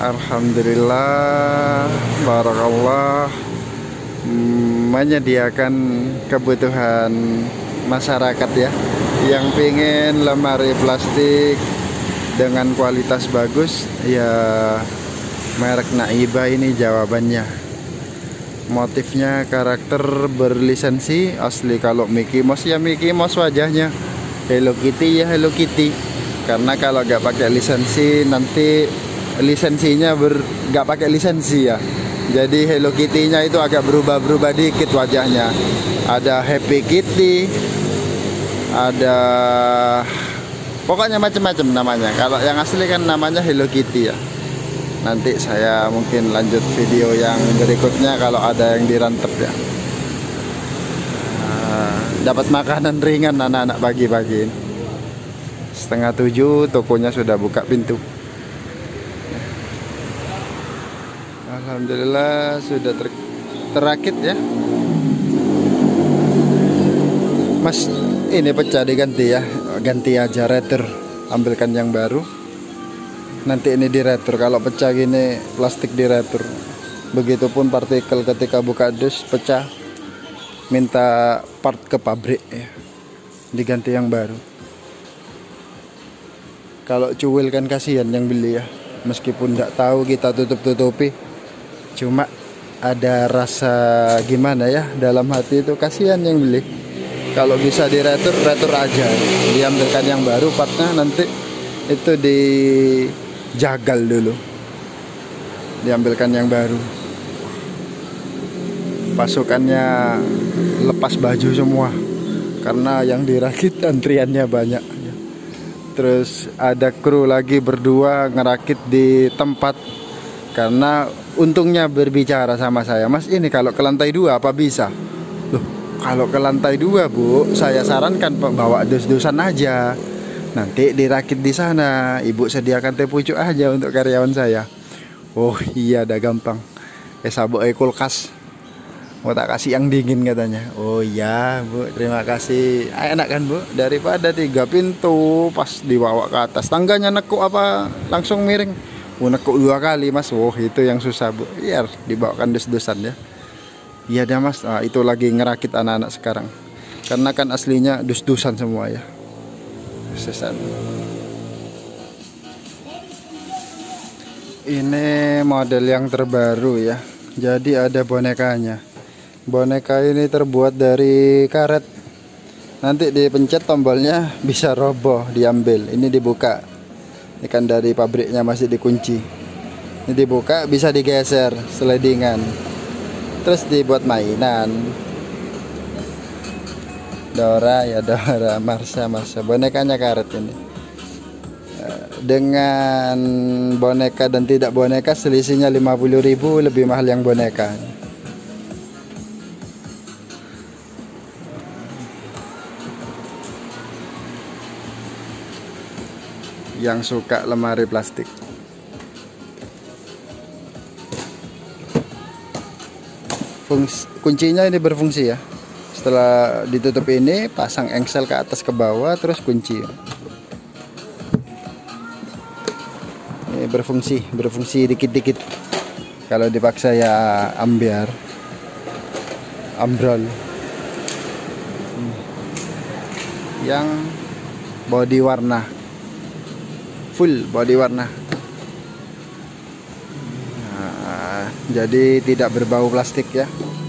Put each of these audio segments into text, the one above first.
Alhamdulillah, barakallah, menyediakan kebutuhan masyarakat ya, yang pengen lemari plastik dengan kualitas bagus ya, merek Naiba ini jawabannya. Motifnya karakter berlisensi asli. Kalau Mickey Mouse ya Mickey Mouse wajahnya, Hello Kitty ya Hello Kitty. Karena kalau nggak pakai lisensi nanti lisensinya nggak pakai lisensi ya, jadi Hello Kitty-nya itu agak berubah-berubah dikit wajahnya. Ada Happy Kitty, ada pokoknya macam-macam namanya. Kalau yang asli kan namanya Hello Kitty ya. Nanti saya mungkin lanjut video yang berikutnya kalau ada yang dirantep ya. Dapat makanan ringan anak-anak pagi-pagi. 6:30 tokonya sudah buka pintu. Alhamdulillah sudah terakit ya. Mas, ini pecah diganti ya. Ganti aja retur, ambilkan yang baru. Nanti ini di retur. Kalau pecah gini plastik di retur. Begitupun partikel ketika buka dus pecah, minta part ke pabrik ya, diganti yang baru. Kalau cuil kan kasihan yang beli ya, meskipun nggak tahu kita tutup-tutupi, cuma ada rasa gimana ya dalam hati itu, kasihan yang beli. Kalau bisa di retur aja, diambilkan yang baru partnya, nanti itu dijagal dulu, diambilkan yang baru. Pasukannya lepas baju semua karena yang dirakit antriannya banyak. Terus ada kru lagi berdua ngerakit di tempat, karena untungnya berbicara sama saya, Mas ini kalau ke lantai 2 apa bisa? Loh, kalau ke lantai 2 Bu, saya sarankan bawa dus-dusan aja, nanti dirakit di sana, Ibu sediakan teh pucuk aja untuk karyawan saya. Oh iya, ada gampang. Sabuk kulkas, mau tak kasih yang dingin katanya. Oh iya Bu, terima kasih. Enak kan Bu, daripada 3 pintu pas dibawa ke atas, tangganya nekuk apa langsung miring. Nekuk 2 kali Mas. Oh itu yang susah Bu, biar dibawakan dus-dusan ya. Iya dah Mas. Nah, itu lagi ngerakit anak-anak sekarang, karena kan aslinya dus-dusan semua ya, dus-dusan. Ini model yang terbaru ya, jadi ada bonekanya. Boneka ini terbuat dari karet. Nanti dipencet tombolnya bisa roboh, diambil. Ini dibuka. Ini kan dari pabriknya masih dikunci. Ini dibuka bisa digeser, slidingan. Terus dibuat mainan. Dora ya Dora, Marsha. Bonekanya karet ini. Dengan boneka dan tidak boneka selisihnya 50.000, lebih mahal yang boneka. Yang suka lemari plastik, kuncinya ini berfungsi ya. Setelah ditutup ini, pasang engsel ke atas ke bawah, terus kunci. Ini berfungsi dikit-dikit. Kalau dipaksa ya ambrol. Yang body warna, full body warna. Nah, jadi tidak berbau plastik ya.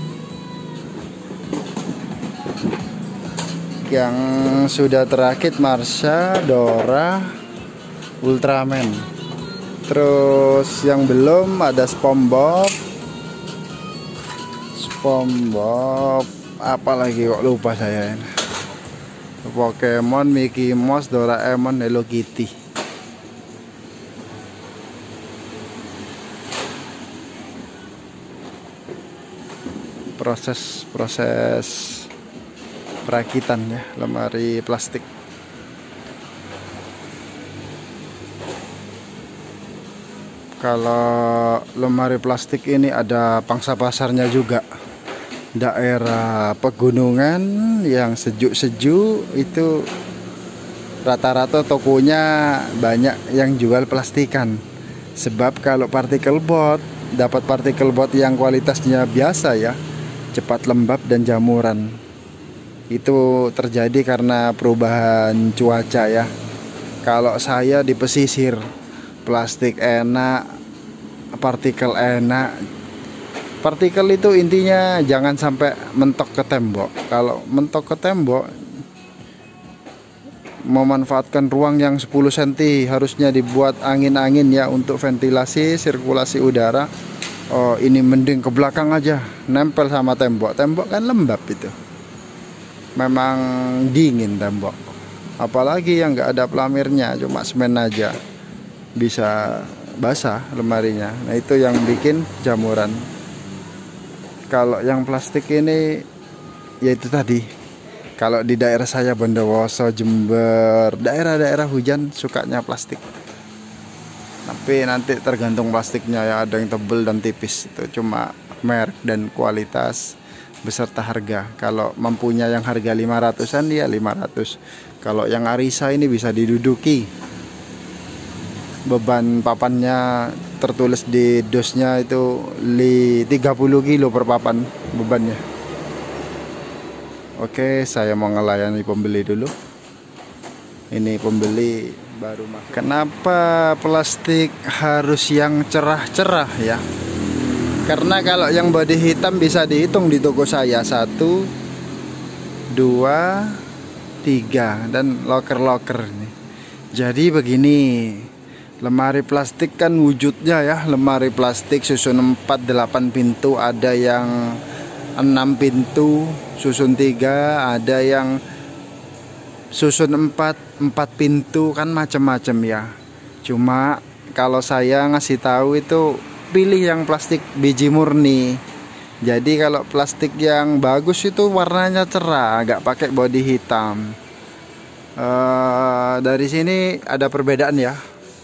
Yang sudah terakit Marsha, Dora, Ultraman. Terus yang belum ada SpongeBob, apa lagi kok lupa saya. Pokemon, Mickey Mouse, Doraemon, Hello Kitty. Proses perakitan ya lemari plastik. Kalau lemari plastik ini ada pangsa pasarnya juga. Daerah pegunungan yang sejuk-sejuk itu rata-rata tokonya banyak yang jual plastikan. Sebab kalau partikel board, dapat partikel board yang kualitasnya biasa ya, cepat lembab dan jamuran. Itu terjadi karena perubahan cuaca ya. Kalau saya di pesisir, plastik enak, partikel enak. Partikel itu intinya jangan sampai mentok ke tembok. Kalau mentok ke tembok, memanfaatkan ruang yang 10 cm harusnya dibuat angin-angin ya untuk ventilasi sirkulasi udara. Oh, ini mending ke belakang aja, nempel sama tembok. Tembok kan lembab itu. Memang dingin tembok. Apalagi yang nggak ada pelamirnya, cuma semen aja. Bisa basah lemarinya. Nah, itu yang bikin jamuran. Kalau yang plastik ini, yaitu tadi. Kalau di daerah saya Bondowoso, Jember, daerah-daerah hujan sukanya plastik. Tapi nanti tergantung plastiknya ya, ada yang tebel dan tipis. Itu cuma merek dan kualitas beserta harga. Kalau mampunya yang harga 500-an ya 500. Kalau yang Arisa ini bisa diduduki. Beban papannya tertulis di dosnya itu 30 kilo per papan bebannya. Oke, saya mau ngelayani pembeli dulu. Ini pembeli baru masuk. Kenapa plastik harus yang cerah-cerah ya? Karena kalau yang body hitam bisa dihitung di toko saya 1, 2, 3 dan loker-loker ini. Jadi begini, lemari plastik kan wujudnya ya, lemari plastik susun 4 8 pintu, ada yang 6 pintu susun 3, ada yang susun 4 pintu, kan macam-macam ya. Cuma kalau saya ngasih tahu itu pilih yang plastik biji murni. Jadi kalau plastik yang bagus itu warnanya cerah, nggak pakai body hitam. Dari sini ada perbedaan ya.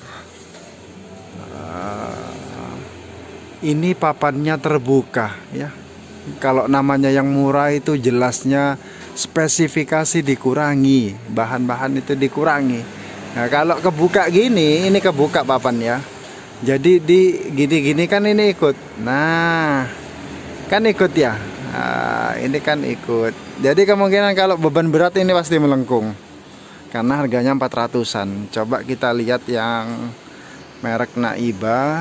Ini papannya terbuka ya. Kalau namanya yang murah itu jelasnya spesifikasi dikurangi, bahan-bahan itu dikurangi. Nah, kalau kebuka gini, ini kebuka papan ya. Jadi di gini-gini kan ini ikut. Nah, kan ikut ya. Nah, ini kan ikut. Jadi kemungkinan kalau beban berat ini pasti melengkung. Karena harganya 400-an. Coba kita lihat yang merek Naiba.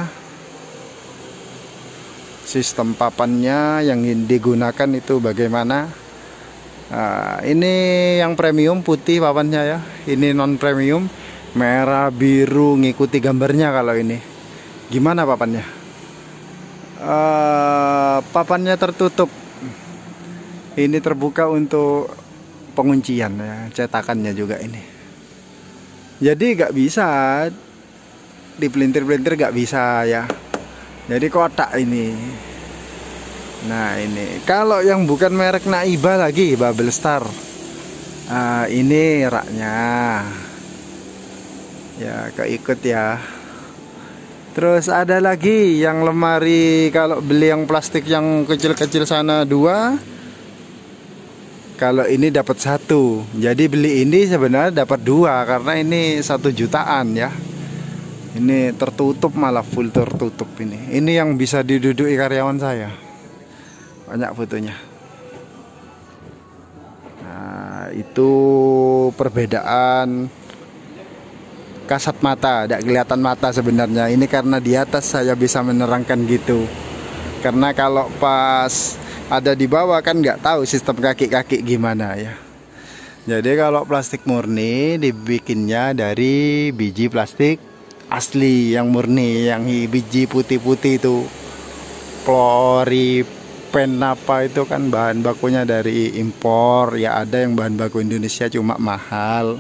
Sistem papannya yang digunakan itu bagaimana? Nah, ini yang premium putih papannya ya. Ini non premium merah biru, ngikuti gambarnya. Kalau ini gimana papannya? Papannya tertutup. Ini terbuka untuk penguncian ya, cetakannya juga ini. Jadi nggak bisa dipelintir-pelintir, nggak bisa ya. Jadi kotak ini. Nah, ini kalau yang bukan merek Naiba lagi, Bubble Star. Ini raknya. Ya, keikut ya. Terus ada lagi yang lemari, kalau beli yang plastik yang kecil-kecil sana 2. Kalau ini dapat 1. Jadi beli ini sebenarnya dapat 2 karena ini 1 jutaan ya. Ini tertutup, malah full tertutup ini. Ini yang bisa diduduki karyawan saya. Banyak fotonya. Nah, itu perbedaan kasat mata, tidak kelihatan mata sebenarnya. Ini karena di atas saya bisa menerangkan gitu. Karena kalau pas ada di bawah kan nggak tahu sistem kaki-kaki gimana ya. Jadi kalau plastik murni dibikinnya dari biji plastik asli yang murni, yang biji putih-putih itu. Floripen apa itu kan bahan bakunya dari impor ya, ada yang bahan baku Indonesia cuma mahal.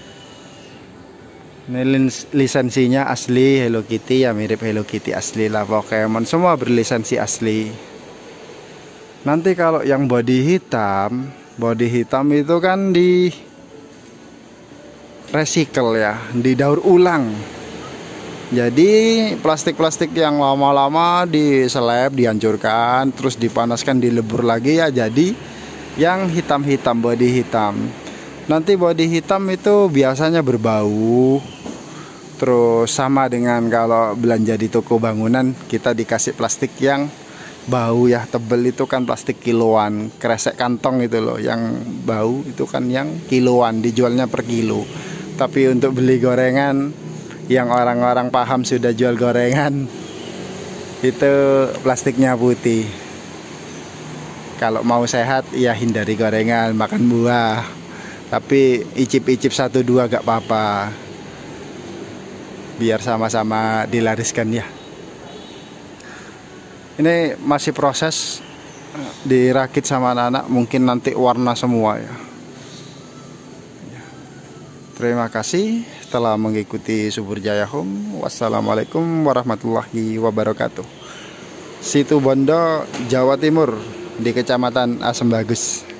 Ini lisensinya asli Hello Kitty ya, mirip Hello Kitty asli lah. Pokemon semua berlisensi asli. Nanti kalau yang body hitam itu kan di recycle ya, didaur ulang. Jadi plastik-plastik yang lama-lama diseleb, dihancurkan, terus dipanaskan, dilebur lagi ya, jadi yang hitam-hitam, body hitam. Nanti body hitam itu biasanya berbau, Terus sama dengan kalau belanja di toko bangunan, kita dikasih plastik yang bau ya, tebel itu kan plastik kiloan. Kresek kantong itu loh yang bau itu kan yang kiloan, dijualnya per kilo. Tapi untuk beli gorengan yang orang-orang paham sudah jual gorengan, itu plastiknya putih. Kalau mau sehat ya hindari gorengan, makan buah. Tapi icip-icip 1-2 gak apa-apa, biar sama-sama dilariskan ya. Ini masih proses dirakit sama anak-anak, mungkin nanti warna semua ya. Terima kasih telah mengikuti Subur Jaya Home. Wassalamualaikum warahmatullahi wabarakatuh. Situ Bondo, Jawa Timur, di Kecamatan Asem Bagus.